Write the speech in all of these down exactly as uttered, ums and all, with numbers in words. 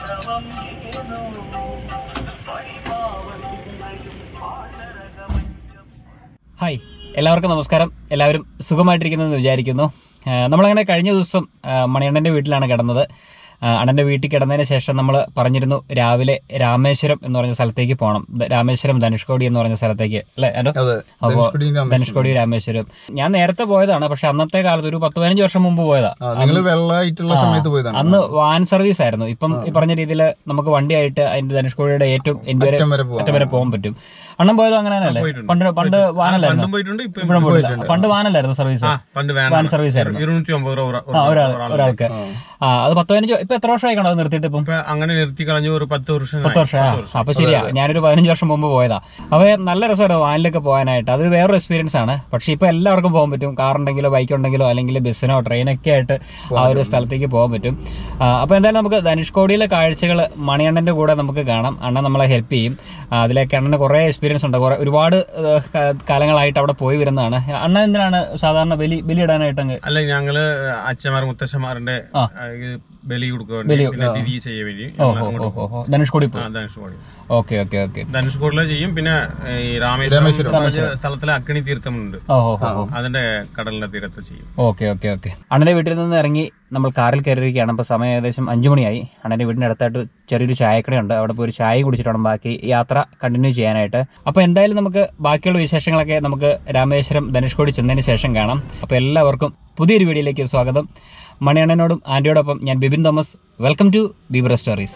Hi, എല്ലാവർക്കും നമസ്കാരം. എല്ലാവരും സുഖമായിട്ടിരിക്കുന്നതെന്ന് വിചാരിക്കുന്നു. നമ്മളങ്ങനെ കഴിഞ്ഞ ദിവസം മണിയണ്ണന്റെ വീട്ടിലാണ് കിടന്നത്. അണ്ണന്റെ വീട്ടിൽ കിടന്നതിന് ശേഷം നമ്മൾ പറഞ്ഞിരുന്നു രാവിലെ രാമേശ്വരം എന്ന് പറഞ്ഞ സ്ഥലത്തേക്ക് പോകണം. രാമേശ്വരം ധനുഷ്കോടി എന്ന് പറഞ്ഞ സ്ഥലത്തേക്ക് അല്ലെ? അപ്പോ ധനുഷ്കോടി രാമേശ്വരം ഞാൻ നേരത്തെ പോയതാണ്. പക്ഷെ അന്നത്തെ കാലത്ത് ഒരു പത്ത് പതിനഞ്ച് വർഷം മുമ്പ് പോയതാ. അന്ന് വാൻ സർവീസ് ആയിരുന്നു. ഇപ്പം ഈ പറഞ്ഞ രീതിയിൽ നമുക്ക് വണ്ടിയായിട്ട് അതിന്റെ ധനുഷ്കോടിയുടെ ഏറ്റവും എൻ്റെ അറ്റം വരെ പോകാൻ പറ്റും. അണ്ണം പോയത് അങ്ങനെ തന്നെയല്ലേ? പണ്ട് പണ്ട് വാനല്ലായിരുന്നു, ഇപ്പോഴും പോയില്ല. പണ്ട് വാനല്ലായിരുന്നു സർവീസ്, വാൻ സർവീസ് ആയിരുന്നു ഒരാൾക്ക്. ആ അത് പത്ത് പതിനഞ്ച് ഇപ്പൊ എത്ര വർഷമായി കണ്ടത് നിർത്തിയിട്ട്? ഇപ്പം അങ്ങനെ നിർത്തി കളഞ്ഞു ഒരു പത്ത് വർഷം പത്ത് വർഷം അപ്പൊ ശരിയാ, ഞാനൊരു പതിനഞ്ച് വർഷം മുമ്പ് പോയതാ. അപ്പൊ നല്ല രസമായിരുന്നു വാനിലൊക്കെ പോകാനായിട്ട്. അതൊരു വേറൊരു എക്സ്പീരിയൻസ് ആണ്. പക്ഷെ ഇപ്പൊ എല്ലാവർക്കും പോകാൻ പറ്റും. കാറുണ്ടെങ്കിലോ ബൈക്ക് ഉണ്ടെങ്കിലോ അല്ലെങ്കിൽ ബസ്സിനോ ട്രെയിനൊക്കെ ആയിട്ട് ആ ഒരു സ്ഥലത്തേക്ക് പോകാൻ പറ്റും. അപ്പൊ എന്തായാലും നമുക്ക് ധനുഷ്കോടിയിലെ കാഴ്ചകൾ മണിയണ്ണന്റെ കൂടെ നമുക്ക് കാണാം. അണ്ണൻ നമ്മളെ ഹെൽപ്പ് ചെയ്യും. അതിലേക്ക് അണ്ണന് കുറെ എക്സ്പീരിയൻസ് ഉണ്ട്. കുറെ ഒരുപാട് കാലങ്ങളായിട്ട് അവിടെ പോയി വരുന്നതാണ്. അണ്ണൻ എന്തിനാണ് സാധാരണ ബലി ബലി ഇടാനായിട്ട്? അല്ല, ഞങ്ങള് അച്ഛന്മാർ മുത്തശ്ശന്മാരുടെ ബലി കൊടുക്കാൻ Dhanushkodi. Dhanushkodi okay okay okay ധനുഷ്കോടിലെ ചെയ്യും. പിന്നെ ഈ രാമേശ്വരം സ്ഥലത്തിലെ അഗ്നി തീർത്ഥമുണ്ട്, അതിന്റെ കടലിന്റെ തീരത്ത് ചെയ്യും. ഓക്കെ ഓക്കെ ഓക്കെ അണ്ണന്റെ വീട്ടിൽ നിന്ന് ഇറങ്ങി നമ്മൾ കാറിൽ കയറിയിരിക്കുകയാണ്. അപ്പൊ സമയം ഏകദേശം അഞ്ചു മണിയായി. അണ്ണന്റെ വീടിന്റെ അടുത്തായിട്ട് ചെറിയൊരു ചായക്കടയുണ്ട്. അവിടെ പോയി ഒരു ചായ കുടിച്ചിട്ട് വേണം ബാക്കി യാത്ര കണ്ടിന്യൂ ചെയ്യാനായിട്ട്. അപ്പൊ എന്തായാലും നമുക്ക് ബാക്കിയുള്ള വിശേഷങ്ങളൊക്കെ നമുക്ക് രാമേശ്വരം ധനുഷ്കോടി ചെന്നതിന് ശേഷം കാണാം. അപ്പൊ എല്ലാവർക്കും പുതിയൊരു വീഡിയോയിലേക്ക് സ്വാഗതം. മണിയണ്ണനോടും ആന്റിയോടൊപ്പം ഞാൻ ബിബിൻ തോമസ്. വെൽക്കം ടു ബീബ്ര സ്റ്റോറീസ്.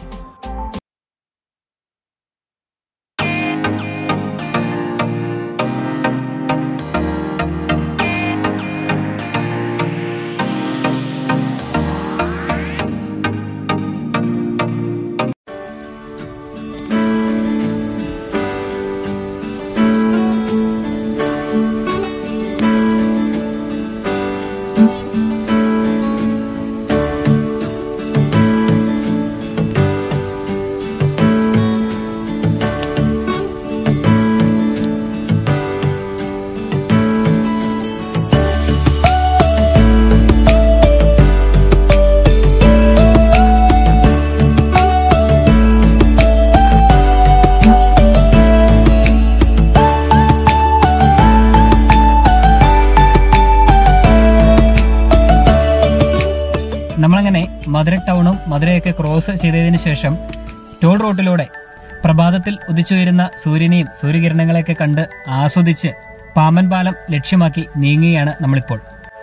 നമ്മളങ്ങനെ മധുര ടൗണും മധുരയൊക്കെ ക്രോസ് ചെയ്തതിനു ശേഷം ടോൾ റോട്ടിലൂടെ പ്രഭാതത്തിൽ ഉദിച്ചുയരുന്ന സൂര്യനെയും സൂര്യകിരണങ്ങളെയൊക്കെ കണ്ട് ആസ്വദിച്ച് പാമ്പൻ പാലം ലക്ഷ്യമാക്കി നീങ്ങുകയാണ് നമ്മളിപ്പോൾ.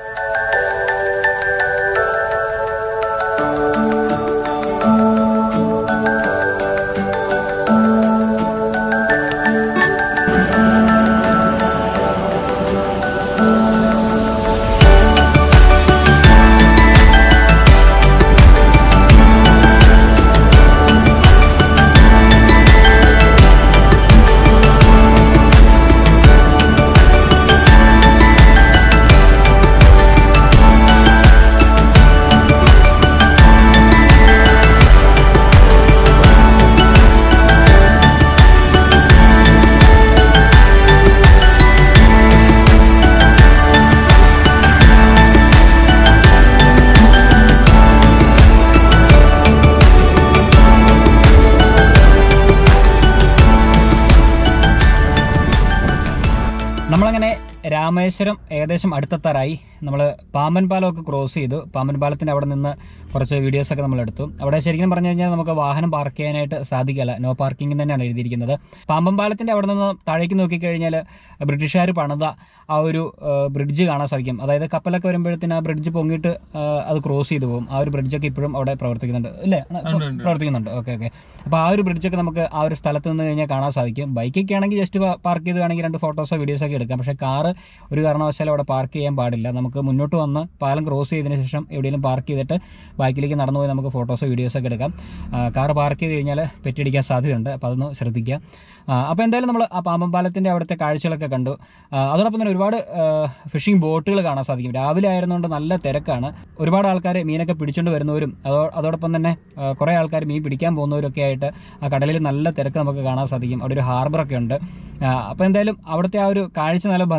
നമ്മളങ്ങനെ രാമേശ്വരം ഏകദേശം അടുത്തെത്താറായി. നമ്മൾ പാമ്പൻ പാലമൊക്കെ ക്രോസ് ചെയ്തു. പാമ്പൻ പാലത്തിന്റെ അവിടെ നിന്ന് കുറച്ച് വീഡിയോസൊക്കെ നമ്മൾ എടുത്തു. അവിടെ ശരിക്കും പറഞ്ഞു കഴിഞ്ഞാൽ നമുക്ക് വാഹനം പാർക്ക് ചെയ്യാനായിട്ട് സാധിക്കില്ല, നോ പാർക്കിംഗ് തന്നെയാണ് എഴുതിയിരിക്കുന്നത്. പാമ്പൻ പാലത്തിന്റെ അവിടെ നിന്ന് താഴേക്ക് നോക്കിക്കഴിഞ്ഞാൽ ബ്രിട്ടീഷുകാർ പണിത ആ ഒരു ബ്രിഡ്ജ് കാണാൻ സാധിക്കും. അതായത് കപ്പലൊക്കെ വരുമ്പോഴത്തേന് ആ ബ്രിഡ്ജ് പൊങ്ങിയിട്ട് അത് ക്രോസ് ചെയ്തു പോകും. ആ ഒരു ബ്രിഡ്ജൊക്കെ ഇപ്പോഴും അവിടെ പ്രവർത്തിക്കുന്നുണ്ട് അല്ലേ? പ്രവർത്തിക്കുന്നുണ്ട്. ഓക്കെ ഓക്കെ അപ്പോൾ ആ ഒരു ബ്രിഡ്ജൊക്കെ നമുക്ക് ആ ഒരു സ്ഥലത്ത് നിന്ന് കഴിഞ്ഞാൽ കാണാൻ സാധിക്കും. ബൈക്കൊക്കെ ആണെങ്കിൽ ജസ്റ്റ് പാർക്ക് ചെയ്ത് വേണമെങ്കിൽ രണ്ട് ഫോട്ടോസോ വീഡിയോസൊക്കെ എടുക്കാം. പക്ഷേ കാറ് ഒരു കാരണവശാലും അവിടെ പാർക്ക് ചെയ്യാൻ പാടില്ല. നമുക്ക് മുന്നോട്ട് വന്ന് പാലം ക്രോസ് ചെയ്തതിന് ശേഷം എവിടെയെങ്കിലും പാർക്ക് ചെയ്തിട്ട് ബാക്കിലേക്ക് നടന്നു പോയി നമുക്ക് ഫോട്ടോസോ വീഡിയോസൊക്കെ എടുക്കാം. കാർ പാർക്ക് ചെയ്ത് കഴിഞ്ഞാൽ പെറ്റിടിക്കാൻ സാധ്യതയുണ്ട്. അപ്പോൾ അതൊന്ന് ശ്രദ്ധിക്കുക. അപ്പോൾ എന്തായാലും നമ്മൾ ആ പാമ്പൻ പാലത്തിൻ്റെ അവിടുത്തെ കാഴ്ചകളൊക്കെ കണ്ടു. അതോടൊപ്പം തന്നെ ഒരുപാട് ഫിഷിംഗ് ബോട്ടുകൾ കാണാൻ സാധിക്കും. രാവിലെ ആയിരുന്നുകൊണ്ട് നല്ല തിരക്കാണ്. ഒരുപാട് ആൾക്കാർ മീനൊക്കെ പിടിച്ചുകൊണ്ട് വരുന്നവരും അതോ അതോടൊപ്പം തന്നെ കുറേ ആൾക്കാർ മീൻ പിടിക്കാൻ പോകുന്നവരൊക്കെ ആയിട്ട് ആ കടലിൽ നല്ല തിരക്ക് നമുക്ക് കാണാൻ സാധിക്കും. അവിടെ ഒരു ഹാർബറൊക്കെ ഉണ്ട്. അപ്പോൾ എന്തായാലും അവിടുത്തെ ആ ഒരു കാഴ്ച നല്ല ഭംഗിയാണ്. രാവിലെ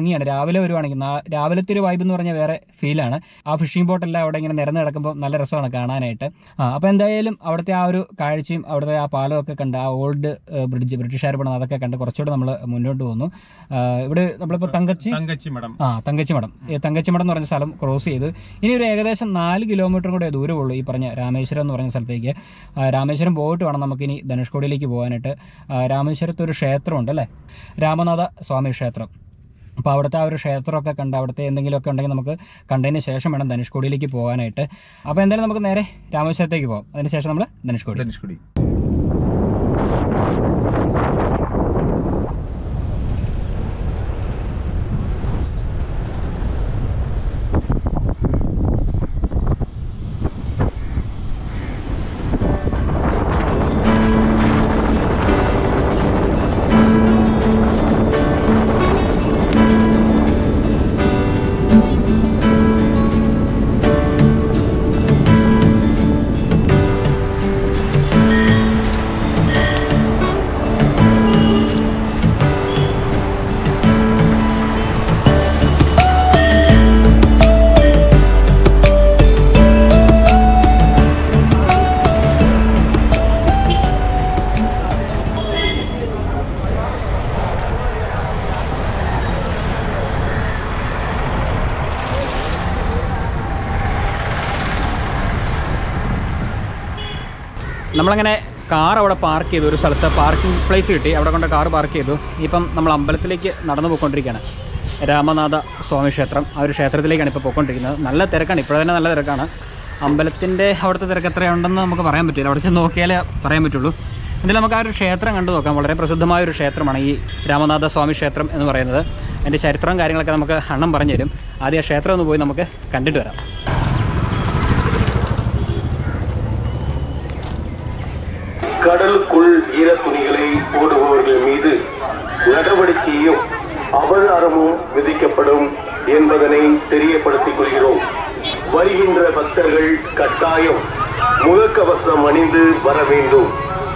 രാവിലെ വരുവാണെങ്കിൽ രാവിലത്തെ ഒരു വൈബ് എന്ന് പറഞ്ഞാൽ വേറെ ഫീലാണ്. ആ ഫിഷിംഗ് ബോട്ടെല്ലാം അവിടെ ഇങ്ങനെ നിരന്ന് കിടക്കുമ്പോൾ നല്ല രസമാണ് കാണാനായിട്ട്. ആ അപ്പോൾ എന്തായാലും അവിടുത്തെ ആ ഒരു കാഴ്ചയും അവിടുത്തെ ആ പാലമൊക്കെ കണ്ട് ആ ഓൾഡ് ബ്രിഡ്ജ് ബ്രിട്ടീഷുകാർ പണിത് അതൊക്കെ കണ്ട് കുറച്ചുകൂടെ നമ്മൾ മുന്നോട്ട് പോകുന്നു. ഇവിടെ നമ്മളിപ്പോൾ തങ്കച്ചി തങ്കച്ചിമഠം ആ തങ്കച്ചിമഠം തങ്കച്ചിമഠം എന്ന് പറഞ്ഞ സ്ഥലം ക്രോസ് ചെയ്ത് ഇനി ഒരു ഏകദേശം നാല് കിലോമീറ്റർ കൂടെ ദൂരമുള്ളൂ ഈ പറഞ്ഞ രാമേശ്വരം എന്ന് പറഞ്ഞ സ്ഥലത്തേക്ക്. രാമേശ്വരം പോയിട്ട് വേണം നമുക്കിനി ധനുഷ്കോടിയിലേക്ക് പോകാനായിട്ട്. രാമേശ്വരത്ത് ഒരു ക്ഷേത്രമുണ്ട് അല്ലേ, രാമനാഥ സ്വാമി ക്ഷേത്രം. അപ്പോൾ അവിടുത്തെ ആ ഒരു ക്ഷേത്രമൊക്കെ കണ്ട് അവിടുത്തെ എന്തെങ്കിലുമൊക്കെ ഉണ്ടെങ്കിൽ നമുക്ക് കണ്ടതിന് ശേഷം വേണം ധനുഷ്കോടിയിലേക്ക് പോകാനായിട്ട്. അപ്പോൾ എന്തായാലും നമുക്ക് നേരെ രാമേശ്വരത്തേക്ക് പോകാം. അതിനുശേഷം നമ്മൾ ധനുഷ്കോടി ധനുഷ്കോടി നമ്മളങ്ങനെ കാർ അവിടെ പാർക്ക് ചെയ്തു. ഒരു സ്ഥലത്ത് പാർക്കിംഗ് പ്ലേസ് കിട്ടി, അവിടെ കൊണ്ട് കാർ പാർക്ക് ചെയ്തു. ഇപ്പം നമ്മൾ അമ്പലത്തിലേക്ക് നടന്നു പോയിക്കൊണ്ടിരിക്കുകയാണ്. രാമനാഥ സ്വാമി ക്ഷേത്രം, ആ ഒരു ക്ഷേത്രത്തിലേക്കാണ് ഇപ്പോൾ പോയിക്കൊണ്ടിരിക്കുന്നത്. നല്ല തിരക്കാണ്, ഇപ്പോൾ തന്നെ നല്ല തിരക്കാണ്. അമ്പലത്തിൻ്റെ അവിടുത്തെ തിരക്ക് എത്രയുണ്ടെന്ന് നമുക്ക് പറയാൻ പറ്റില്ല, അവിടെ ചെന്ന് നോക്കിയാലേ പറയാൻ പറ്റുള്ളൂ. എന്തായാലും നമുക്ക് ആ ഒരു ക്ഷേത്രം കണ്ടു നോക്കാം. വളരെ പ്രസിദ്ധമായ ഒരു ക്ഷേത്രമാണ് ഈ രാമനാഥ സ്വാമി ക്ഷേത്രം എന്ന് പറയുന്നത്. അതിൻ്റെ ചരിത്രവും കാര്യങ്ങളൊക്കെ നമുക്ക് അണ്ണം പറഞ്ഞു തരും. ആദ്യം ആ ക്ഷേത്രം ഒന്ന് പോയി നമുക്ക് കണ്ടിട്ട് വരാം. கடலுக்குள் ஈர துணிகளை போடுபவர்கள் மீது நடவடிக்கையும் அபராதமும் விதிக்கப்படும் என்பதனை தெரியப்படுத்திக் கொள்கிறோம். வருகின்ற பக்தர்கள் கட்டாயம் முகக்கவசம் அணிந்து வர வேண்டும்.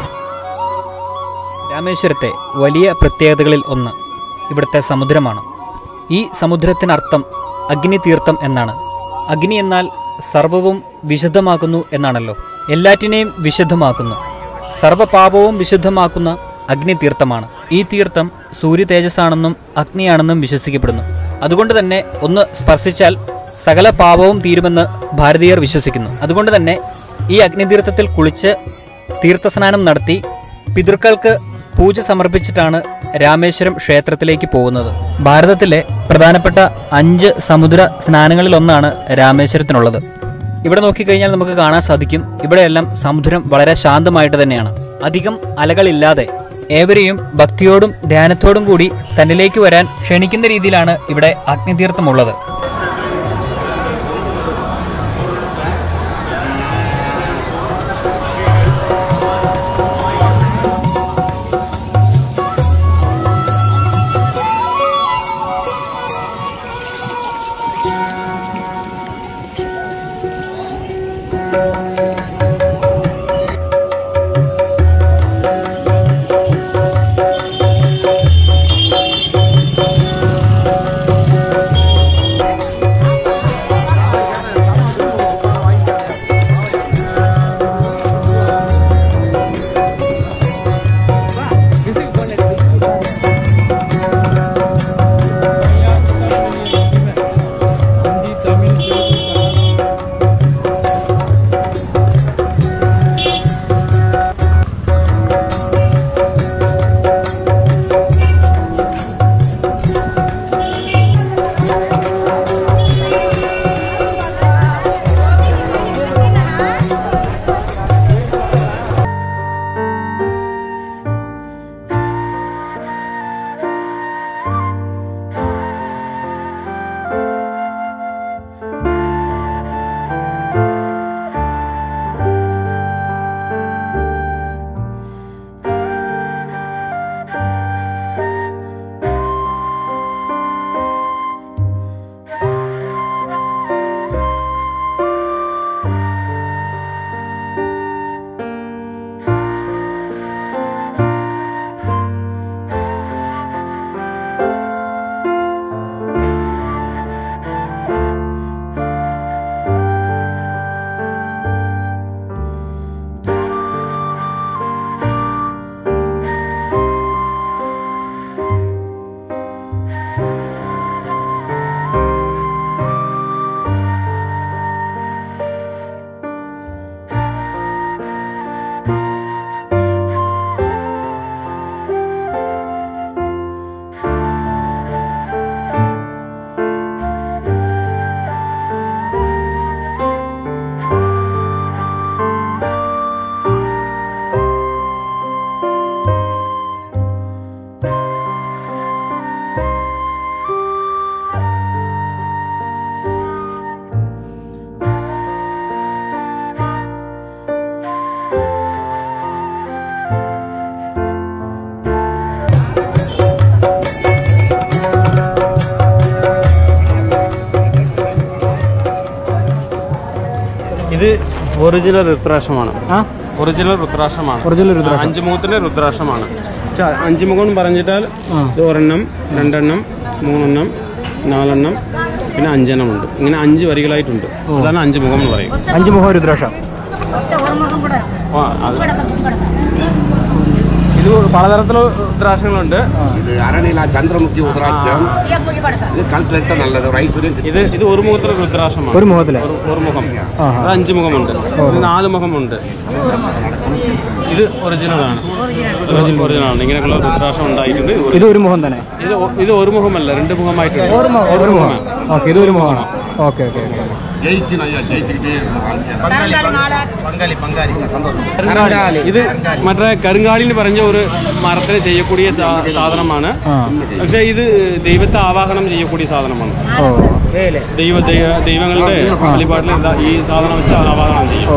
രാമേശ്വരത്തെ വലിയ പ്രത്യേകതകളിൽ ഒന്ന് ഇവിടുത്തെ സമുദ്രമാണ്. ഈ സമുദ്രത്തിനർത്ഥം അഗ്നിതീർത്ഥം എന്നാണ്. അഗ്നി എന്നാൽ സർവവും വിശുദ്ധമാക്കുന്നു എന്നാണല്ലോ. എല്ലാറ്റിനെയും വിശുദ്ധമാക്കുന്നു. സർവപാപവും വിശുദ്ധമാക്കുന്ന അഗ്നിതീർത്ഥമാണ്. ഈ തീർത്ഥം സൂര്യ തേജസ്സാണെന്നും അഗ്നിയാണെന്നും വിശ്വസിക്കപ്പെടുന്നു. അതുകൊണ്ട് തന്നെ ഒന്ന് സ്പർശിച്ചാൽ സകല പാപവും തീരുമെന്ന് ഭാരതീയർ വിശ്വസിക്കുന്നു. അതുകൊണ്ട് തന്നെ ഈ അഗ്നിതീർത്ഥത്തിൽ കുളിച്ച് തീർത്ഥസ്നാനം നടത്തി പിതൃക്കൾക്ക് പൂജ സമർപ്പിച്ചിട്ടാണ് രാമേശ്വരം ക്ഷേത്രത്തിലേക്ക് പോകുന്നത്. ഭാരതത്തിലെ പ്രധാനപ്പെട്ട അഞ്ച് സമുദ്ര സ്നാനങ്ങളിലൊന്നാണ് രാമേശ്വരത്തിനുള്ളത്. ഇവിടെ നോക്കിക്കഴിഞ്ഞാൽ നമുക്ക് കാണാൻ സാധിക്കും, ഇവിടെയെല്ലാം സമുദ്രം വളരെ ശാന്തമായിട്ട് തന്നെയാണ്. അധികം അലകളില്ലാതെ ഏവരെയും ഭക്തിയോടും ധ്യാനത്തോടും കൂടി തന്നിലേക്ക് വരാൻ ക്ഷണിക്കുന്ന രീതിയിലാണ് ഇവിടെ അഗ്നിതീർത്ഥമുള്ളത്. ഒറിജിനൽ രുദ്രാക്ഷമാണ്. ഒറിജിനൽ രുദ്രാക്ഷമാണ്. ഒറിജിനൽ രുദ്രാക്ഷം അഞ്ച് മുഖത്തിന്റെ രുദ്രാക്ഷമാണ്. അഞ്ച് മുഖം പറഞ്ഞിട്ടാൽ ഇത് ഒരെണ്ണം, രണ്ടെണ്ണം, മൂന്നെണ്ണം, നാലെണ്ണം, പിന്നെ അഞ്ചെണ്ണം ഉണ്ട്. ഇങ്ങനെ അഞ്ച് വരികളായിട്ടുണ്ട്. അതാണ് അഞ്ച് മുഖം എന്ന് പറയും. അഞ്ച് മുഖം രുദ്രാക്ഷം. ഇത് പലതരത്തിലുള്ള രുദ്രാക്ഷങ്ങളുണ്ട്. ഇത് അരണില ചന്ദ്രമുഖി രുദ്രാക്ഷം. ഇത് കൽക്കട്ട നല്ലത് റൈസ്. ഇത് ഇത് ഒരു മുഖത്തിലെ രുദ്രാക്ഷമാണ്. ഒരു മുഖത്തിലെ ഒരു മുഖം. അത് അഞ്ച് മുഖമുണ്ട്. ഇത് നാല് മുഖമുണ്ട്. ഇത് ഒറിജിനലാണ്. ഒറിജിനലാണ്. ഇങ്ങനെയുള്ള രുദ്രാക്ഷം ഉണ്ടായിട്ടുണ്ട്. ഇത് ഒരു മുഖം തന്നെ. ഇത് ഇത് ഒരു മുഖമല്ല, രണ്ട് മുഖമായിട്ടുണ്ട്. ഒരു മുഖം. ഓക്കെ, ഇത് ഒരു മുഖമാണ്. Okay okay okay. ഇത് മറ്റേ കരുങ്കാലിന് പറഞ്ഞ ഒരു മരത്തിന് ചെയ്യக்கூடிய സാധനമാണ്. പക്ഷെ ഇത് ദൈവത്തെ ആവാഹനം ചെയ്യக்கூடிய സാധനമാണ്. ദൈവ ദൈവങ്ങളുടെ വഴിപാട്ടിൽ ഈ സാധനം വെച്ച് ആവാഹനം ചെയ്യും.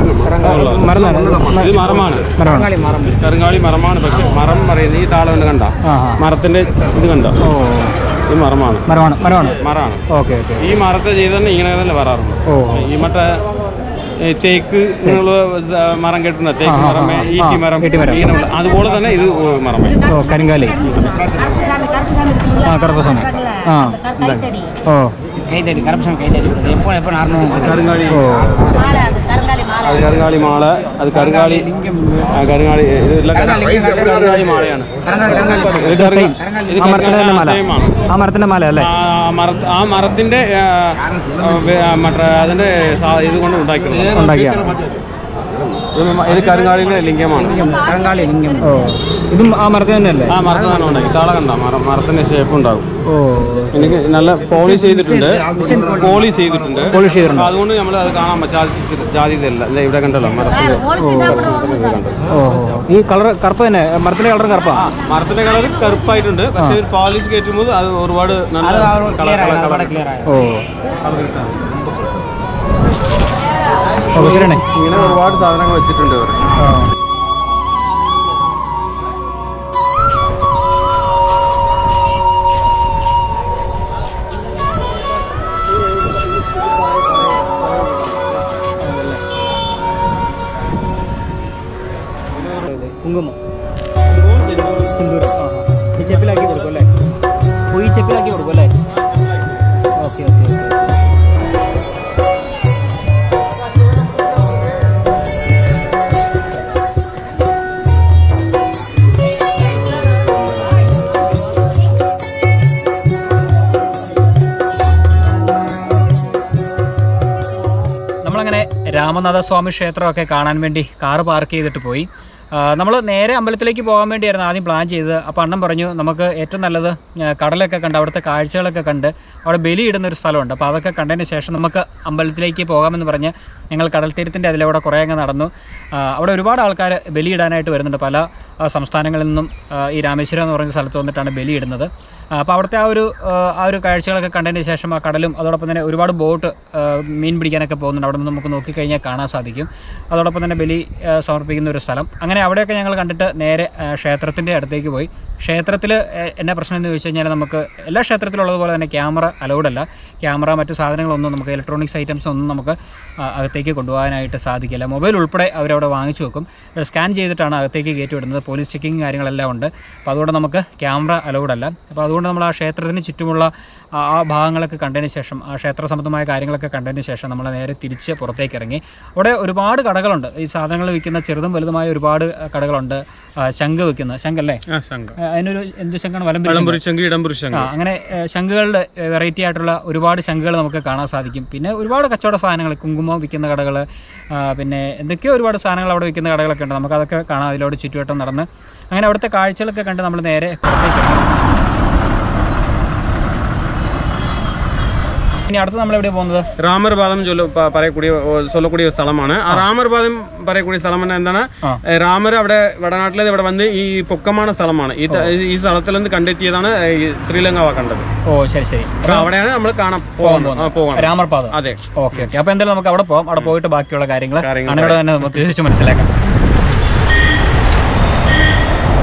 ഇത് മരമാണ്. കരുങ്കാലി മരമാണ്. പക്ഷെ മരം പറയുന്നത് ഈ താളം കണ്ട മരത്തിന്റെ ഇത് കണ്ട ഇത് മരമാണ്. മരമാണ് മരമാണ്. Okay okay. ഈ മരത്തെ ചെയ്ത് തന്നെ ഇങ്ങനെ തന്നെ വരാറുണ്ട്. ഈ മറ്റേ തേക്ക് മരം കെട്ടുന്ന തേക്ക് മരം, ഈറ്റി മരം, ഇങ്ങനെയുള്ള അതുപോലെ തന്നെ ഇത് മരം. കരിങ്കാലി. ആ കറുപ്പസ്വാമി. ആ ഓ കരുങ്കാലി. അത് കരുങ്കാലി മാല. അത് കരുങ്കാലി കരുങ്കാലി കരുങ്കാലി മാലയാണ്. ആ മരത്തിന്റെ മാല അല്ലേ? ആ മരത്തിന്റെ മറ്റേ അതിന്റെ ഇത് കൊണ്ട് ഉണ്ടാക്കിയാണ്. ഇത് കരുങ്കാലിന്റെ ലിംഗമാണ്. കരുങ്കാലി ലിംഗം. ഓ ഇതും ആ മരത്തിൽ തന്നെയല്ലേ? ആ മരത്തിൽ തന്നെ ഉണ്ടാക്കി. താളെ കണ്ട മരം മരത്തിന്റെ ഷേപ്പ് ഉണ്ടാകും. ഓ എനിക്ക് നല്ല പോളിഷ് ചെയ്തിട്ടുണ്ട്. പോളിഷ് ചെയ്തിട്ടുണ്ട്. പോളിഷ് ചെയ്തിട്ടുണ്ട്. അതുകൊണ്ട് നമ്മൾ അത് കാണാൻ ജാതിയല്ല. അല്ല ഇവിടെ കണ്ടല്ലോ മരത്തിന്റെ. ഓ ഈ കളർ കറുപ്പ് തന്നെ. മരത്തിന്റെ കളർ കറുപ്പാ? മരത്തിന്റെ കളർ കറുപ്പായിട്ടുണ്ട്. പക്ഷെ പോളിഷ് കയറ്റുമ്പോൾ അത് ഒരുപാട് നല്ല കളർ കളർ ഓ ഇങ്ങനെ ഒരുപാട് സാധനങ്ങൾ വെച്ചിട്ടുണ്ട് ഇവർ. കുങ്കുമം, സിന്ദൂരം. ഈ ചെപ്പിലാക്കി കൊടുക്കും അല്ലേ? ഈ ചെപ്പിലാക്കി കൊടുക്കും അല്ലേ? Okay okay okay. രാമനാഥസ്വാമി ക്ഷേത്രമൊക്കെ കാണാൻ വേണ്ടി കാറ് പാർക്ക് ചെയ്തിട്ട് പോയി. നമ്മൾ നേരെ അമ്പലത്തിലേക്ക് പോകാൻ വേണ്ടിയായിരുന്നു ആദ്യം പ്ലാൻ ചെയ്തത്. അപ്പോൾ അണ്ണൻ പറഞ്ഞു നമുക്ക് ഏറ്റവും നല്ലത് കടലൊക്കെ കണ്ട് അവിടുത്തെ കാഴ്ചകളൊക്കെ കണ്ട് അവിടെ ബലിയിടുന്ന ഒരു സ്ഥലമുണ്ട്. അപ്പോൾ അതൊക്കെ കണ്ടതിന് ശേഷം നമുക്ക് അമ്പലത്തിലേക്ക് പോകാമെന്ന് പറഞ്ഞ് ഞങ്ങൾ കടൽ തീരത്തിൻ്റെ അതിലൂടെ കുറേ അങ്ങ് നടന്നു. അവിടെ ഒരുപാട് ആൾക്കാർ ബലിയിടാനായിട്ട് വരുന്നുണ്ട്. പല സംസ്ഥാനങ്ങളിൽ നിന്നും ഈ രാമേശ്വരം എന്ന് പറഞ്ഞ സ്ഥലത്ത് വന്നിട്ടാണ് ബലിയിടുന്നത്. അപ്പോൾ അവിടുത്തെ ആ ഒരു ആ ഒരു കാഴ്ചകളൊക്കെ കണ്ടതിന് ശേഷം ആ കടലും അതോടൊപ്പം തന്നെ ഒരുപാട് ബോട്ട് മീൻ പിടിക്കാനൊക്കെ പോകുന്നുണ്ട്. അവിടെ നിന്ന് നമുക്ക് നോക്കിക്കഴിഞ്ഞാൽ കാണാൻ സാധിക്കും. അതോടൊപ്പം തന്നെ ബലി സമർപ്പിക്കുന്ന ഒരു സ്ഥലം. അങ്ങനെ അവിടെയൊക്കെ ഞങ്ങൾ കണ്ടിട്ട് നേരെ ക്ഷേത്രത്തിൻ്റെ അടുത്തേക്ക് പോയി. ക്ഷേത്രത്തിൽ എന്നാ പ്രശ്നം എന്ന് ചോദിച്ചു കഴിഞ്ഞാൽ നമുക്ക് എല്ലാ ക്ഷേത്രത്തിലുള്ളതുപോലെ തന്നെ ക്യാമറ അലൗഡല്ല. ക്യാമറ മറ്റു സാധനങ്ങളൊന്നും നമുക്ക് ഇലക്ട്രോണിക്സ് ഐറ്റംസ് ഒന്നും നമുക്ക് അകത്തേക്ക് കൊണ്ടുപോകാനായിട്ട് സാധിക്കില്ല. മൊബൈൽ ഉൾപ്പെടെ അവരവിടെ വാങ്ങിച്ചു വെക്കും. സ്കാൻ ചെയ്തിട്ടാണ് അകത്തേക്ക് കയറ്റി വിടുന്നത്. പോലീസ് ചെക്കിങ് കാര്യങ്ങളെല്ലാം ഉണ്ട്. അപ്പോൾ അതുകൊണ്ട് നമുക്ക് ക്യാമറ അലൗഡല്ല. അപ്പോൾ അതുകൊണ്ട് നമ്മൾ ആ ക്ഷേത്രത്തിന് ചുറ്റുമുള്ള ആ ഭാഗങ്ങളൊക്കെ കണ്ടതിന് ശേഷം ആ ക്ഷേത്ര സംബന്ധമായ കാര്യങ്ങളൊക്കെ കണ്ടതിന് ശേഷം നമ്മൾ നേരെ തിരിച്ച് പുറത്തേക്ക് ഇറങ്ങി. അവിടെ ഒരുപാട് കടകളുണ്ട്. ഈ സാധനങ്ങൾ വിൽക്കുന്ന ചെറുതും വലുതുമായ ഒരുപാട് കടകളുണ്ട്. ശംഖ് വിൽക്കുന്ന ശംഖല്ലേ? അതിനൊരു എന്ത് ശംഖാണ്? വലംപുരി ശംഖ്, ഇടംപുരി ശംഖ്. അങ്ങനെ ശംഖുകളുടെ വെറൈറ്റി ആയിട്ടുള്ള ഒരുപാട് ശംഖുകൾ നമുക്ക് കാണാൻ സാധിക്കും. പിന്നെ ഒരുപാട് കച്ചവട സാധനങ്ങൾ, കുങ്കുമം വിൽക്കുന്ന കടകൾ, പിന്നെ എന്തൊക്കെയോ ഒരുപാട് സാധനങ്ങൾ അവിടെ വിൽക്കുന്ന കടകളൊക്കെ ഉണ്ട്. നമുക്കതൊക്കെ കാണാം. അതിലൂടെ ചുറ്റുവട്ടം നടന്ന് അങ്ങനെ അവിടുത്തെ കാഴ്ചകളൊക്കെ കണ്ട് നമ്മൾ നേരെ പുറത്തേക്ക് ഇറങ്ങി. ഇനി അടുത്ത് നമ്മൾ എവിടെ പോകുന്നത്? രാമർപാദം പറയக்கூடிய சொல்லக்கூடிய സ്ഥലമാണ്. ആ രാമർപാദം പറയக்கூடிய സ്ഥലം എന്താണ്? രാമർ അവിടെ വടനാട്ടിലെ ഇവിടെ വന്ന് ഈ പൊക്കமான സ്ഥലമാണ്. ഈ സ്ഥലത്തിൽ നിന്ന് കണ്ടെത്തിയതാണ് ശ്രീലങ്ക കണ്ടത്. ഓ ശരി ശരി. അവിടെയാണ് നമ്മൾ കാണാൻ പോകുന്നത് രാമർപാദം. അതെ ഓക്കെ ഓക്കെ. അപ്പൊ എന്തായാലും നമുക്ക് അവിടെ പോകാം. അവിടെ പോയിട്ട് ബാക്കിയുള്ള കാര്യങ്ങൾ അവിടെ തന്നെ നമുക്ക് ചോദിച്ച് മനസ്സിലാക്കാം.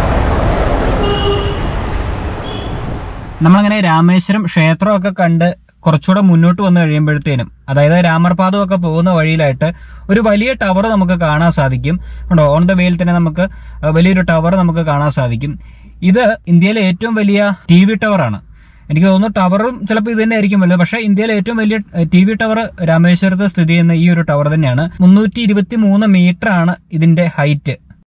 നമ്മളങ്ങനെ രാമേശ്വരം ക്ഷേത്രമൊക്കെ കണ്ട് കുറച്ചുകൂടെ മുന്നോട്ട് വന്നു കഴിയുമ്പോഴത്തേനും, അതായത് രാമർപാദം ഒക്കെ പോകുന്ന വഴിയിലായിട്ട് ഒരു വലിയ ടവർ നമുക്ക് കാണാൻ സാധിക്കും. ഉണ്ടോ, ഓൺ ദ വേയിൽ തന്നെ നമുക്ക് വലിയൊരു ടവർ നമുക്ക് കാണാൻ സാധിക്കും. ഇത് ഇന്ത്യയിലെ ഏറ്റവും വലിയ ടി വി ടവറാണ്. എനിക്ക് തോന്നുന്നു ടവറും ചിലപ്പോൾ ഇത് തന്നെ ആയിരിക്കും വലുത്. പക്ഷേ ഇന്ത്യയിലെ ഏറ്റവും വലിയ ടി വി ടവർ രാമേശ്വരത്ത് സ്ഥിതി ചെയ്യുന്ന ഈ ഒരു ടവർ തന്നെയാണ്. മുന്നൂറ്റി ഇരുപത്തി മൂന്ന് മീറ്റർ ആണ് ഇതിന്റെ ഹൈറ്റ്.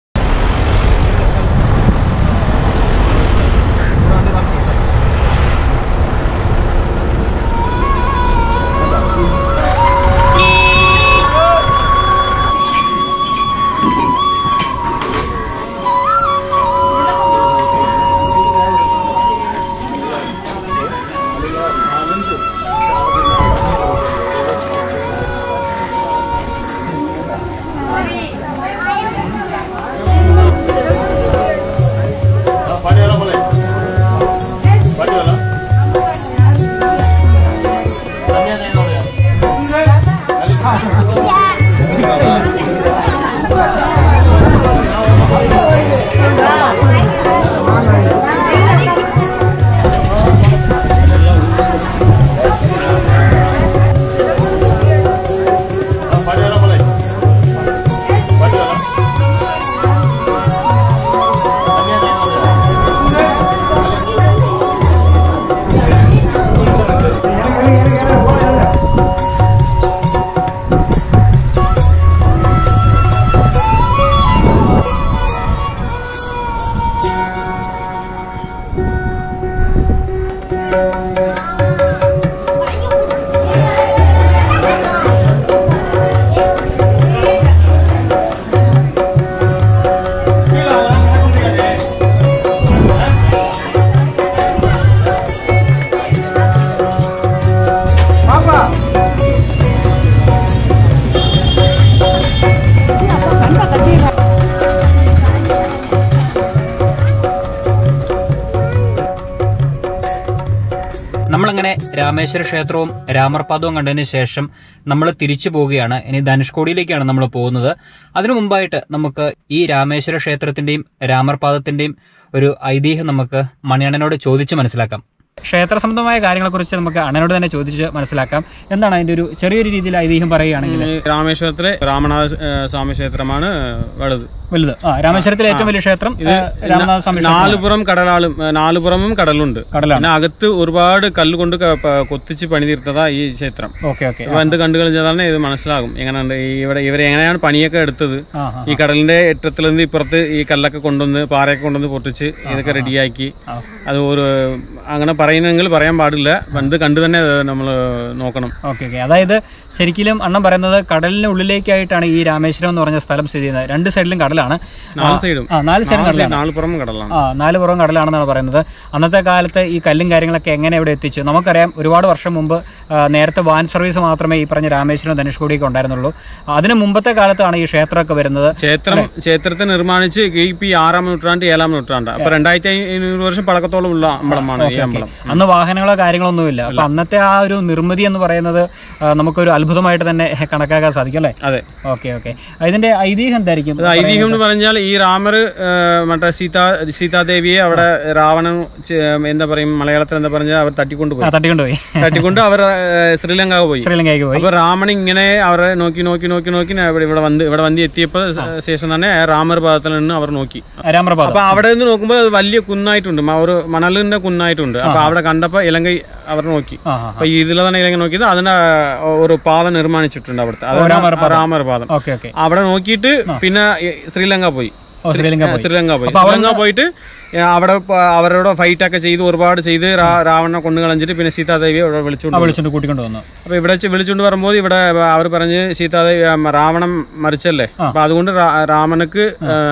നമ്മളങ്ങനെ രാമേശ്വര ക്ഷേത്രവും രാമർപാദവും കണ്ടതിന് ശേഷം നമ്മൾ തിരിച്ചു പോവുകയാണ്. ഇനി ധനുഷ്കോടിയിലേക്കാണ് നമ്മൾ പോകുന്നത്. അതിനു മുമ്പായിട്ട് നമുക്ക് ഈ രാമേശ്വര ക്ഷേത്രത്തിന്റെയും രാമർപാദത്തിന്റെയും ഒരു ഐതിഹ്യം നമുക്ക് മണിയണ്ണനോട് ചോദിച്ച് മനസ്സിലാക്കാം. ക്ഷേത്ര സംബന്ധമായ കാര്യങ്ങളെക്കുറിച്ച് നമുക്ക് അണ്ണനോട് തന്നെ ചോദിച്ച് മനസ്സിലാക്കാം. എന്താണ് അതിന്റെ ഒരു ചെറിയൊരു രീതിയിൽ ഐതിഹ്യം പറയുകയാണെങ്കിൽ? രാമേശ്വരത്തിലെ രാമനാഥ സ്വാമി ക്ഷേത്രമാണ് വലുത് വലുത് ആ രാമേശ്വരത്തിലെ ഏറ്റവും വലിയ ക്ഷേത്രം രാമനാഥ സ്വാമി. നാലുപുറം കടലാളും നാലുപുറമും കടലുണ്ട്. പിന്നെ അകത്ത് ഒരുപാട് കല്ലുകൊണ്ട് കൊത്തിച്ച് പണി തീർത്തതാ ഈ ക്ഷേത്രം. ഓക്കെ ഓക്കെ എന്ത് കണ്ടു കഴിഞ്ഞാൽ ഇത് മനസ്സിലാകും എങ്ങനെയുണ്ട് ഇവിടെ ഇവർ എങ്ങനെയാണ് പണിയൊക്കെ എടുത്തത്. ഈ കടലിന്റെ ഏറ്റത്തിൽ നിന്ന് ഇപ്പുറത്ത് ഈ കല്ലൊക്കെ കൊണ്ടുവന്ന് പാറയൊക്കെ കൊണ്ടുവന്ന് പൊട്ടിച്ച് ഇതൊക്കെ റെഡിയാക്കി അത് ഒരു അങ്ങനെ പറയുന്നെങ്കിൽ പറയാൻ പാടില്ല. ഇത് കണ്ടു തന്നെ നമ്മൾ നോക്കണം. ഓക്കെ ഓക്കെ അതായത് ശരിക്കും അണ്ണൻ പറയുന്നത് കടലിന് ഉള്ളിലേക്കായിട്ടാണ് ഈ രാമേശ്വരം എന്ന് പറഞ്ഞ സ്ഥലം സ്ഥിതി ചെയ്യുന്നത്. രണ്ട് സൈഡിലും കടലാണ്. നാല് സൈഡും നാല് സൈഡും കടലാണ്. നാലുപുറം കടലാണ്. ആ നാലുപുറം കടലാണെന്നാണ് പറയുന്നത്. അന്നത്തെ കാലത്ത് ഈ കല്ലും കാര്യങ്ങളൊക്കെ എങ്ങനെ ഇവിടെ എത്തിച്ചു? നമുക്കറിയാം ഒരുപാട് വർഷം മുമ്പ് നേരത്തെ വാൻ സർവീസ് മാത്രമേ ഈ പറഞ്ഞ രാമേശ്വരം ധനുഷ്കോടിയൊക്കെ ഉണ്ടായിരുന്നുള്ളൂ. അതിന് മുമ്പത്തെ കാലത്താണ് ഈ ക്ഷേത്രമൊക്കെ വരുന്നത്. ക്ഷേത്രം ക്ഷേത്രത്തെ നിർമ്മാണിച്ച് ഈ ആറാം നൂറ്റാണ്ട് ഏഴാം നൂറ്റാണ്ട് അപ്പൊ രണ്ടായിരത്തി അഞ്ഞൂറ് വർഷം പഴക്കത്തോളം ഉള്ള അമ്പലമാണ് ഈ അമ്പലം. അന്ന് വാഹനങ്ങളോ കാര്യങ്ങളൊന്നുമില്ല. അപ്പൊ അന്നത്തെ ആ ഒരു നിർമ്മിതി എന്ന് പറയുന്നത് നമുക്കൊരു അത്ഭുതമായിട്ട് തന്നെ കണക്കാക്കാൻ സാധിക്കും അല്ലേ? അതെ. ഓക്കെ ഓക്കെ ഇതിന്റെ ഐതിഹ്യം എന്തായിരിക്കും? ഐതിഹ്യം എന്ന് പറഞ്ഞാൽ ഈ രാമർ മറ്റേ സീതാ സീതാദേവിയെ അവിടെ രാവണൻ എന്താ പറയും മലയാളത്തിൽ എന്താ പറഞ്ഞാൽ അവർ തട്ടിക്കൊണ്ടുപോയി തട്ടിക്കൊണ്ടുപോയി തട്ടിക്കൊണ്ട് അവർ ശ്രീലങ്ക പോയി ശ്രീലങ്കയ്ക്ക് പോയി. അപ്പൊ രാമൻ ഇങ്ങനെ അവരെ നോക്കി നോക്കി നോക്കി നോക്കി ഇവിടെ വന്ന് ഇവിടെ വന്ന് എത്തിയപ്പോ ശേഷം തന്നെ രാമർപാദത്തിൽ നിന്ന് അവർ നോക്കി. അപ്പൊ അവിടെ നിന്ന് നോക്കുമ്പോൾ വലിയ കുന്നായിട്ടുണ്ട്, ഒരു മണലിന്റെ കുന്നായിട്ടുണ്ട്. അപ്പൊ അവിടെ കണ്ടപ്പോ ഇലങ്കൈ അവർ നോക്കി. അപ്പൊ ഇതിലെ തന്നെ ഇലങ്കை നോക്കിയത് അതിന്റെ ഒരു പാതം നിർമ്മാണിച്ചിട്ടുണ്ട് അവിടുത്തെ രാമർപാദം. അവിടെ നോക്കിയിട്ട് പിന്നെ ശ്രീലങ്ക പോയി ശ്രീലങ്ക പോയി ശ്രീലങ്ക പോയിട്ട് അവിടെ അവരോട് ഫൈറ്റ് ഒക്കെ ചെയ്ത് ഒരുപാട് ചെയ്ത് രാവണനെ കൊണ്ടു കളഞ്ഞിട്ട് പിന്നെ സീതാദേവിയെ ഇവിടെ വിളിച്ചുകൊണ്ട് വിളിച്ചുകൊണ്ട് കൂട്ടിക്കൊണ്ട് വന്നു. അപ്പൊ ഇവിടെ വിളിച്ചുകൊണ്ട് വരുമ്പോൾ ഇവിടെ അവർ പറഞ്ഞ് സീതാദേവി രാവണൻ മരിച്ചല്ലേ, അപ്പൊ അതുകൊണ്ട് രാമനക്ക്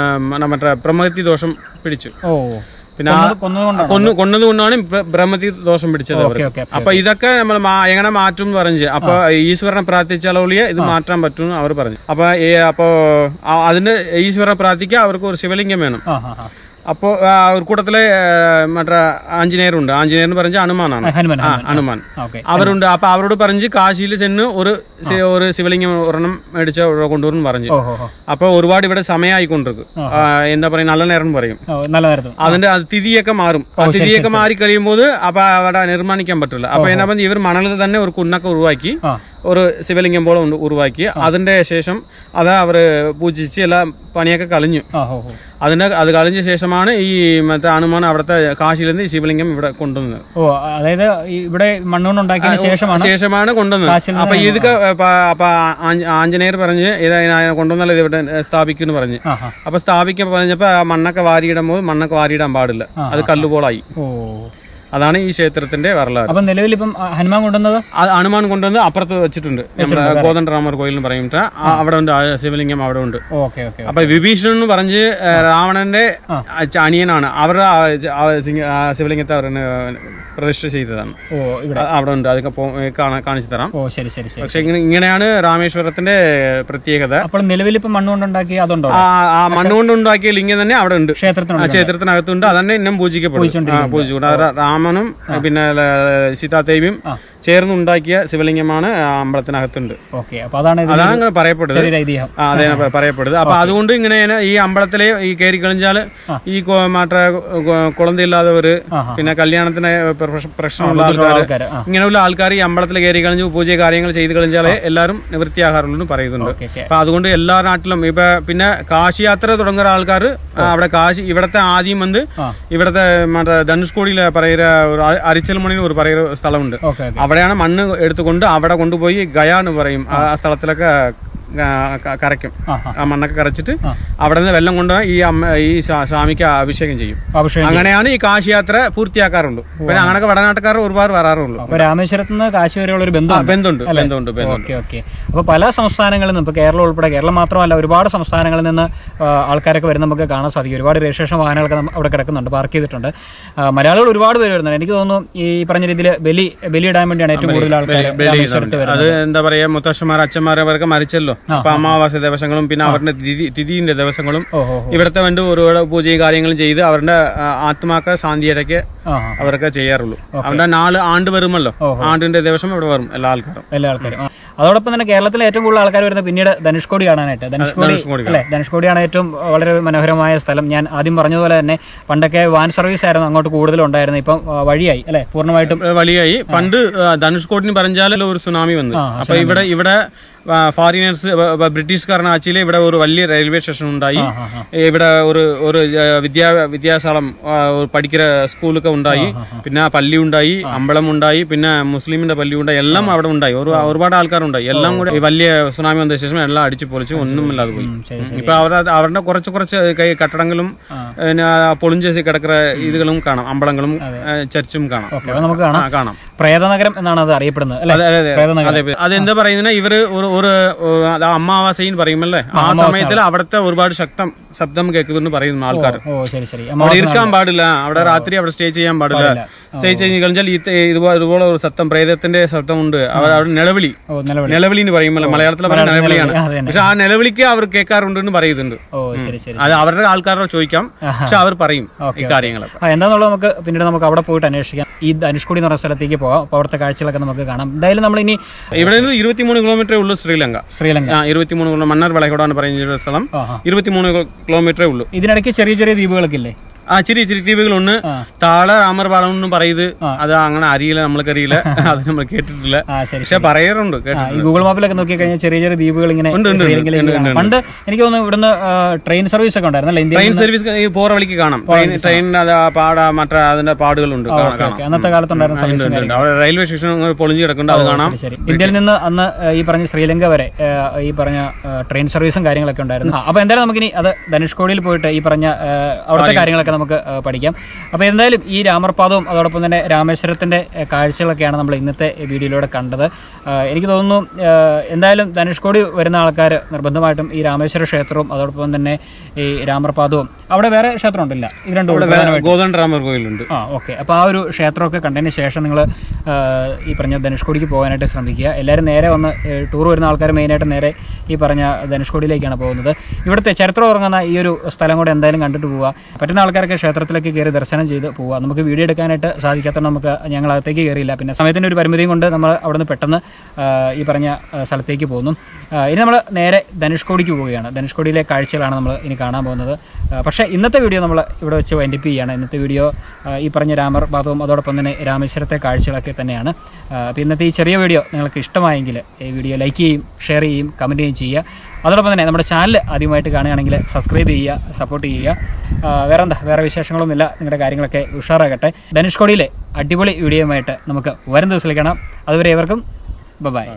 മറ്റേ ബ്രഹ്മഹത്യ ദോഷം പിടിച്ചു. പിന്നെ കൊന്നു കൊന്നത് കൊണ്ടാണ് ബ്രഹ്മതി ദോഷം പിടിച്ചത്. അപ്പൊ ഇതൊക്കെ നമ്മൾ എങ്ങനെ മാറ്റും എന്ന് പറഞ്ഞു. അപ്പൊ ഈശ്വരനെ പ്രാർത്ഥിച്ചാലൊളിയെ ഇത് മാറ്റാൻ പറ്റും അവർ പറഞ്ഞു. അപ്പൊ അപ്പോ അതിന്റെ ഈശ്വരനെ പ്രാർത്ഥിക്കാൻ അവർക്ക് ഒരു ശിവലിംഗം വേണം. അപ്പോൾ ഒരു കൂട്ടത്തില് മറ്റേ ആഞ്ജനേയരുണ്ട്. ആഞ്ജനേയർ എന്ന് പറഞ്ഞാൽ ഹനുമാനാണ്. ഹനുമാൻ അവരുണ്ട്. അപ്പൊ അവരോട് പറഞ്ഞ് കാശിയിൽ ചെന്ന് ഒരു ഒരു ശിവലിംഗം ഒരെണ്ണം മേടിച്ച കൊണ്ടുവരും പറഞ്ഞു. അപ്പൊ ഒരുപാട് ഇവിടെ സമയമായിക്കൊണ്ടിരിക്കും. എന്താ പറയുക, നല്ല നേരം പറയും. അതിന്റെ തിഥിയൊക്കെ മാറും. തിഥിയൊക്കെ മാറി കഴിയുമ്പോൾ അപ്പൊ അവിടെ നിർമ്മാണിക്കാൻ പറ്റില്ല. അപ്പൊ എന്നാ പറഞ്ഞ ഇവർ മണലിൽ തന്നെ ഒരു കുന്നൊക്കെ ഉരുവാക്കി ഒരു ശിവലിംഗം പോലെ ഉരുവാക്കി അതിന്റെ ശേഷം അത് അവര് പൂജിച്ച് എല്ലാ പണിയൊക്കെ കളഞ്ഞു. അതിന്റെ അത് കളഞ്ഞ ശേഷമാണ് ഈ മറ്റേ ഹനുമാൻ അവിടുത്തെ കാശിയിൽ നിന്ന് ശിവലിംഗം ഇവിടെ കൊണ്ടുവന്നത്. ഓ, അതായത് ഇവിടെ മണ്ണുകൊണ്ടുണ്ടാക്കിയ ശേഷമാണ് ശേഷമാണ് കൊണ്ടുവന്നത്. അപ്പൊ ഇതൊക്കെ അപ്പൊ ആഞ്ജനേയർ പറഞ്ഞ് ഇത് കൊണ്ടുവന്നാൽ ഇത് ഇവിടെ സ്ഥാപിക്കുന്നു പറഞ്ഞ്. അപ്പൊ സ്ഥാപിക്കാൻ പറഞ്ഞപ്പോ മണ്ണൊക്കെ വാരിയിടുമ്പോൾ മണ്ണൊക്കെ വാരിയിടാൻ പാടില്ല, അത് കല്ലുപോളായി. അതാണ് ഈ ക്ഷേത്രത്തിന്റെ വരലാറ്. അപ്പൊ നിലവിൽ ഇപ്പം ഹനുമാൻ കൊണ്ടുവന്നത് ഹനുമാൻ കൊണ്ടുവന്ന് അപ്പുറത്ത് വെച്ചിട്ടുണ്ട്. നമ്മുടെ കോതണ്ഡരാമർ കോയിൽ എന്ന് പറയുമ്പോൾ അവിടെ ഉണ്ട് ശിവലിംഗം അവിടെ ഉണ്ട്. അപ്പൊ വിഭീഷണൻ എന്ന് പറഞ്ഞ് രാവണന്റെ അനിയനാണ്. അവരുടെ ശിവലിംഗത്തെ അവർ പ്രതിഷ്ഠ ചെയ്തതാണ്. അവിടെ ഉണ്ട്, അതൊക്കെ കാണിച്ചു തരാം. പക്ഷെ ഇങ്ങനെയാണ് രാമേശ്വരത്തിന്റെ പ്രത്യേകത. അപ്പോൾ നിലവിൽ ഇപ്പൊ മണ്ണുകൊണ്ടുണ്ടാക്കിയ അതുണ്ടോ? ആ മണ്ണുകൊണ്ടുണ്ടാക്കിയ ലിംഗം തന്നെ അവിടെ ഉണ്ട്, ക്ഷേത്രത്തിനകത്തുണ്ട്. അതന്നെ ഇന്നും പൂജിക്കപ്പെടും. രാമനും പിന്നെ സീതാദേവിയും ചേർന്നുണ്ടാക്കിയ ശിവലിംഗമാണ് അമ്പലത്തിനകത്തുണ്ട്. അതാണ് പറയപ്പെടുന്നത്. അതെ, പറയപ്പെടുന്നത്. അപ്പൊ അതുകൊണ്ട് ഇങ്ങനെയാണ് ഈ അമ്പലത്തിലെ ഈ കയറി കളിഞ്ഞാല് ഈ മറ്റേ കുളന്തയില്ലാത്തവര്, പിന്നെ കല്യാണത്തിന് പ്രശ്നമുള്ള ആൾക്കാർ, ഇങ്ങനെയുള്ള ആൾക്കാർ ഈ അമ്പലത്തിൽ കയറി കളിഞ്ഞ് പൂജ കാര്യങ്ങൾ ചെയ്ത് കളിഞ്ഞാലേ എല്ലാവരും നിവൃത്തിയാകാറുള്ളൂ എന്ന് പറയുന്നുണ്ട്. അപ്പൊ അതുകൊണ്ട് എല്ലാ നാട്ടിലും ഇപ്പൊ പിന്നെ കാശി യാത്ര തുടങ്ങുന്ന ആൾക്കാർ അവിടെ കാശി ഇവിടത്തെ ആദ്യം വന്ന് ഇവിടത്തെ മറ്റേ ധനുഷ്കോടിയിലെ പറയുന്ന അരിച്ചൽ മണി ഒരു പറയുന്ന സ്ഥലമുണ്ട്. അവിടെയാണ് മണ്ണ് എടുത്തുകൊണ്ട് അവിടെ കൊണ്ടുപോയി ഗയ എന്ന് പറയും ആ സ്ഥലത്തിലൊക്കെ കരയ്ക്കും. ആ മണ്ണൊക്കെ കരച്ചിട്ട് അവിടെ നിന്ന് വെള്ളം കൊണ്ട് ഈ അമ്മ ഈ സ്വാമിക്ക് അഭിഷേകം ചെയ്യും. അങ്ങനെയാണ് ഈ കാശി യാത്ര പൂർത്തിയാക്കാറുള്ളൂ. പിന്നെ അങ്ങനെയൊക്കെ വടനാട്ടുകാർ ഒരുപാട് വരാറുള്ളൂ. രാമേശ്വരത്ത് നിന്ന് കാശി വരെയുള്ള ഒരു ബന്ധമുണ്ട് ബന്ധമുണ്ട് ബന്ധമുണ്ട് അപ്പൊ പല സംസ്ഥാനങ്ങളിൽ നിന്നും, ഇപ്പൊ കേരളം ഉൾപ്പെടെ, കേരളം മാത്രമല്ല ഒരുപാട് സംസ്ഥാനങ്ങളിൽ നിന്ന് ആൾക്കാരൊക്കെ വരുന്ന നമുക്ക് കാണാൻ സാധിക്കും. ഒരുപാട് രജിസ്ട്രേഷൻ വാഹനങ്ങളൊക്കെ അവിടെ കിടക്കുന്നുണ്ട്, പാർക്ക് ചെയ്തിട്ടുണ്ട്. മലയാളികൾ ഒരുപാട് പേര് വരുന്നുണ്ട്. എനിക്ക് തോന്നുന്നു ഈ പറഞ്ഞ രീതിയിൽ ബലി ബലിയിടാൻ വേണ്ടിയാണ് ഏറ്റവും കൂടുതൽ ആൾക്കാർ. അത് എന്താ പറയാ, മുത്തശ്ശന്മാർ അച്ഛന്മാർ അവർക്ക് മരിച്ചല്ലോ. അപ്പൊ അമാവാസ്യ ദിവസങ്ങളും പിന്നെ അവരുടെ തിഥിന്റെ ദിവസങ്ങളും ഇവിടുത്തെ വേണ്ടി ഒരുപാട് പൂജയും കാര്യങ്ങളും ചെയ്ത് അവരുടെ ആത്മാക്ക ശാന്തിയിടയ്ക്ക് അവരൊക്കെ ചെയ്യാറുള്ളൂ. അവരുടെ നാല് ആണ്ട് വരുമല്ലോ, ആണ്ടിന്റെ ദിവസം ഇവിടെ വരും എല്ലാ ആൾക്കാരും എല്ലാ ആൾക്കാരും അതോടൊപ്പം തന്നെ കേരളത്തിലെ ഏറ്റവും കൂടുതൽ ആൾക്കാർ വരുന്നത് പിന്നീട് ധനുഷ്കോടി കാണാനായിട്ട്. ധനുഷ്കോടി അല്ലെ, ധനുഷ്കോടിയാണ് ഏറ്റവും വളരെ മനോഹരമായ സ്ഥലം. ഞാൻ ആദ്യം പറഞ്ഞതുപോലെ തന്നെ പണ്ടൊക്കെ വാൻ സർവീസ് ആയിരുന്നു അങ്ങോട്ട് കൂടുതൽ ഉണ്ടായിരുന്നത്. ഇപ്പം വഴിയായി അല്ലെ, പൂർണ്ണമായിട്ടും വഴിയായി. പണ്ട് ധനുഷ്കോടിന് പറഞ്ഞാൽ ഒരു സുനാമി വന്നു. അപ്പൊ ഇവിടെ ഇവിടെ ഫോറിനേഴ്സ് ബ്രിട്ടീഷുകാരൻ ആച്ചില് ഇവിടെ ഒരു വലിയ റെയിൽവേ സ്റ്റേഷൻ ഉണ്ടായി. ഇവിടെ ഒരു ഒരു വിദ്യാ വിദ്യാശാലം പഠിക്കുന്ന സ്കൂളൊക്കെ ഉണ്ടായി. പിന്നെ പള്ളി ഉണ്ടായി, അമ്പലം ഉണ്ടായി, പിന്നെ മുസ്ലിമിന്റെ പള്ളി ഉണ്ടായി. എല്ലാം അവിടെ ഉണ്ടായി. ഒരുപാട് ആൾക്കാരുണ്ടായി. എല്ലാം കൂടെ വലിയ സുനാമി വന്ന ശേഷം എല്ലാം അടിച്ചു പൊളിച്ച് ഒന്നുമില്ലാതെ പോയി. ഇപ്പൊ അവരുടെ അവരുടെ കുറച്ച് കുറച്ച് കെട്ടിടങ്ങളും പൊളിഞ്ചേసి കിടക്കുന്ന ഇതുകളും കാണാം, അമ്പലങ്ങളും ചർച്ചും കാണാം. നമുക്ക് കാണാം. പ്രേതനഗരം എന്നാണ് അത് അറിയപ്പെടുന്നത്. അതെന്താ പറയുന്നത്, ഇവര് ഒരു അമാവാസയെന്ന് പറയുമല്ലേ, ആ സമയത്തിൽ അവിടുത്തെ ഒരുപാട് ശക്തം ശബ്ദം കേൾക്കുന്നു പറയുന്നു ആൾക്കാർ. അവിടെ ഇരിക്കാൻ പാടില്ല, അവിടെ രാത്രി അവിടെ സ്റ്റേ ചെയ്യാൻ പാടില്ല. സ്റ്റേ ചെയ്ത് കഴിഞ്ഞാൽ ഇതുപോലെ ഒരു ശബ്ദം, പ്രേതത്തിന്റെ ശബ്ദമുണ്ട്. അവർ അവിടെ നിലവിളി നിലവിളി എന്ന് പറയുമല്ലോ, മലയാളത്തിൽ പറയുന്ന നിലവിളിയാണ്. പക്ഷെ ആ നിലവിളിക്ക് അവർ കേൾക്കാറുണ്ട് എന്ന് പറയുന്നുണ്ട്. അത് അവരുടെ ആൾക്കാരോട് ചോദിക്കാം, പക്ഷെ അവർ പറയും ഈ കാര്യങ്ങൾ എന്താണെന്നുള്ളത്. നമുക്ക് പിന്നീട് നമുക്ക് അവിടെ പോയിട്ട് അന്വേഷിക്കാം. ഈ ധനുഷ്കോടി എന്ന് പറഞ്ഞ സ്ഥലത്തേക്ക് പോകാം. അപ്പൊ അവിടുത്തെ കാഴ്ചകളൊക്കെ നമുക്ക് കാണാം. എന്തായാലും നമ്മൾ ഇനി ഇവിടെ നിന്ന് ഇരുപത്തിമൂന്ന് കിലോമീറ്റർ ഉള്ളൂ ശ്രീലങ്ക. ശ്രീലങ്ക ഇരുപത്തിമൂന്ന് കിലോമീറ്റർ മണ്ണാർ വളകോടാണ് പറയുന്ന സ്ഥലം. ഇരുപത്തിമൂന്ന് കിലോമീറ്ററേ ഉള്ളൂ. ഇതിനിടയ്ക്ക് ചെറിയ ചെറിയ ദ്വീപുകളൊക്കെ ഇല്ലേ? ആ ചെറിയ ചെറിയ ദ്വീപുകളുണ്ട്. താഴെ രാമർപാലം എന്നും പറയുന്നത് അത് അങ്ങനെ അറിയില്ല, നമ്മൾക്കറിയില്ല, അത് നമ്മൾ കേട്ടിട്ടില്ല, പക്ഷെ പറയാറുണ്ട്. ഗൂഗിൾ മാപ്പിലൊക്കെ നോക്കി കഴിഞ്ഞാൽ ചെറിയ ചെറിയ ദ്വീപുകൾ ഇങ്ങനെ പണ്ട് എനിക്ക് തോന്നുന്നു ഇവിടുന്ന് ട്രെയിൻ സർവീസ് ഒക്കെ ഉണ്ടായിരുന്നല്ലേ? ട്രെയിൻ സർവീസ് പോറ വഴിക്ക് കാണാം. ട്രെയിനിന് പാട മറ്റേ അതിന്റെ പാടുകളുണ്ട്. അന്നത്തെ കാലത്തുണ്ടായിരുന്ന അവിടെ റെയിൽവേ സ്റ്റേഷൻ പൊളിഞ്ഞു കിടക്കുന്നുണ്ട്, അത് കാണാം. ഇന്ത്യയിൽ നിന്ന് അന്ന് ഈ പറഞ്ഞ ശ്രീലങ്ക വരെ ഈ പറഞ്ഞ ട്രെയിൻ സർവീസും കാര്യങ്ങളൊക്കെ ഉണ്ടായിരുന്നു. അപ്പൊ എന്തായാലും നമുക്കിനി അത് ധനുഷ്കോടിയിൽ പോയിട്ട് ഈ പറഞ്ഞ അവിടുത്തെ കാര്യങ്ങളൊക്കെ നമുക്ക് പഠിക്കാം. അപ്പോൾ എന്തായാലും ഈ രാമർപാദവും അതോടൊപ്പം തന്നെ രാമേശ്വരത്തിൻ്റെ കാഴ്ചകളൊക്കെയാണ് നമ്മൾ ഇന്നത്തെ വീഡിയോയിലൂടെ കണ്ടത്. എനിക്ക് തോന്നുന്നു എന്തായാലും ധനുഷ്കോടി വരുന്ന ആൾക്കാർ നിർബന്ധമായിട്ടും ഈ രാമേശ്വര ക്ഷേത്രവും അതോടൊപ്പം തന്നെ ഈ രാമർപാദവും, അവിടെ വേറെ ക്ഷേത്രം ഉണ്ടല്ല, ഇത് രണ്ടും കോതണ്ഡരാമർ കോയിലുണ്ട്. ആ ഓക്കെ. അപ്പോൾ ആ ഒരു ക്ഷേത്രമൊക്കെ കണ്ടതിന് ശേഷം നിങ്ങൾ ഈ പറഞ്ഞ ധനുഷ്കോടിക്ക് പോകാനായിട്ട് ശ്രമിക്കുക. എല്ലാവരും നേരെ വന്ന് ടൂർ വരുന്ന ആൾക്കാർ മെയിനായിട്ട് നേരെ ഈ പറഞ്ഞ ധനുഷ്കോടിയിലേക്കാണ് പോകുന്നത്. ഇവിടുത്തെ ചരിത്രം ഉറങ്ങുന്ന ഈ ഒരു സ്ഥലം കൂടെ എന്തായാലും കണ്ടിട്ട് പോവുക. പറ്റുന്ന ആൾക്കാർ ആൾക്കാരൊക്കെ ക്ഷേത്രത്തിലേക്ക് കയറി ദർശനം ചെയ്ത് പോവുക. നമുക്ക് വീഡിയോ എടുക്കാനായിട്ട് സാധിക്കാത്ത നമുക്ക് ഞങ്ങൾ അകത്തേക്ക് കയറിയില്ല. പിന്നെ സമയത്തിൻ്റെ ഒരു പരിമിതിയും കൊണ്ട് നമ്മൾ അവിടെ നിന്ന് പെട്ടെന്ന് ഈ പറഞ്ഞ സ്ഥലത്തേക്ക് പോകുന്നു. ഇനി നമ്മൾ നേരെ ധനുഷ്കോടിക്ക് പോവുകയാണ്. ധനുഷ്കോടിയിലെ കാഴ്ചകളാണ് നമ്മൾ ഇനി കാണാൻ പോകുന്നത്. പക്ഷേ ഇന്നത്തെ വീഡിയോ നമ്മൾ ഇവിടെ വെച്ച് വൈൻഡപ്പ് ചെയ്യുകയാണ്. ഇന്നത്തെ വീഡിയോ ഈ പറഞ്ഞ രാമർപാഥവും അതോടൊപ്പം തന്നെ രാമേശ്വരത്തെ കാഴ്ചകളൊക്കെ തന്നെയാണ്. അപ്പോൾ ഇന്നത്തെ ഈ ചെറിയ വീഡിയോ നിങ്ങൾക്ക് ഇഷ്ടമായെങ്കിൽ ഈ വീഡിയോ ലൈക്ക് ചെയ്യും, ഷെയർ ചെയ്യും, കമൻറ്റ് ചെയ്യും ചെയ്യുക. അതോടൊപ്പം തന്നെ നമ്മുടെ ചാനൽ ആദ്യമായിട്ട് കാണുകയാണെങ്കിൽ സബ്സ്ക്രൈബ് ചെയ്യുക, സപ്പോർട്ട് ചെയ്യുക. വേറെ എന്താ വേറെ വിശേഷങ്ങളൊന്നുമില്ല. നിങ്ങളുടെ കാര്യങ്ങളൊക്കെ ഉഷാറാകട്ടെ. ധനുഷ്കോടിയിലെ അടിപൊളി വീഡിയോയുമായിട്ട് നമുക്ക് വരും ദിവസത്തിൽ കാണാം. അതുവരെ ഏവർക്കും ബൈ.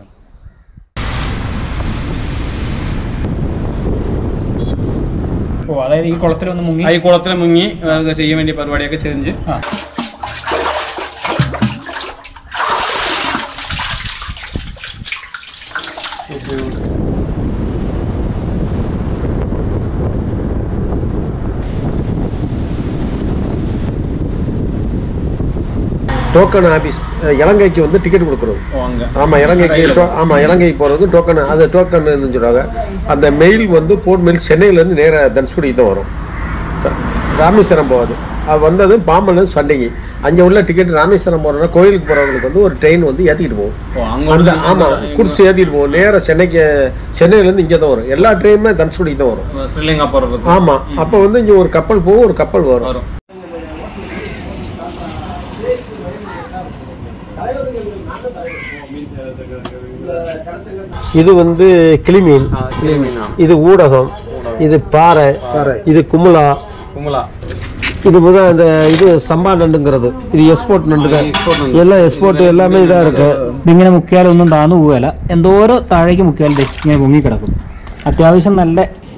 ഓ അതായത് ഈ കുളത്തിലൊന്ന് മുങ്ങി ഈ കുളത്തിൽ മുങ്ങി ചെയ്യാൻ വേണ്ടി പരിപാടിയൊക്കെ ചെയ്ത് டோக்கன் ஆஃபீஸ் இலங்கைக்கு வந்து டிக்கெட் கொடுக்குறோம். ஆமாம், இலங்கைக்கு ஆமாம் இலங்கைக்கு போகிறது டோக்கன். அது டோக்கன் சொல்லுவாங்க. அந்த மெயில் வந்து போர்ட் மெயில் சென்னையிலேருந்து நேராக தனுஷ்கோடிக்கு தான் வரும். ராமேஸ்வரம் போகாது. அது வந்தது பாம்பன்லேருந்து சண்டைக்கு அங்கே உள்ள டிக்கெட். ராமேஸ்வரம் போகிறோன்னா கோயிலுக்கு போகிறவங்களுக்கு வந்து ஒரு ட்ரெயின் வந்து ஏற்றிக்கிட்டு போகும். அந்த ஆமாம் குடிச்சு ஏற்றிட்டு போகும். நேராக சென்னைக்கு சென்னையிலேருந்து இங்கே தான் வரும். எல்லா ட்ரெயினுமே தனுஷ்கோடிக்கு தான் வரும். ஸ்ரீலங்கா போகிறது. ஆமாம், அப்போ வந்து இங்கே ஒரு கப்பல் போகும், ஒரு கப்பல் வரும். இது வந்து கிளிமீன், இது ஊடகம், இது பாறை, இது குமுலா, குமுலா இது முதல் இந்த இது சம்பா நண்டுங்கிறது. இது എക്സ്പോർട്ട് നണ്ട്. എല്ലാം എക്സ്പോർട്ട് എല്ലാമേ ഇതാ ഇருக்கு. ഇങ്ങനെ മുക്കിയാലൊന്നും താന്നു പോവുകയല്ല. എന്തോരോ താഴേക്ക് മുക്കിയാലും ഇങ്ങനെ മുങ്ങിക്കിടക്കും. അത്യാവശ്യം നല്ല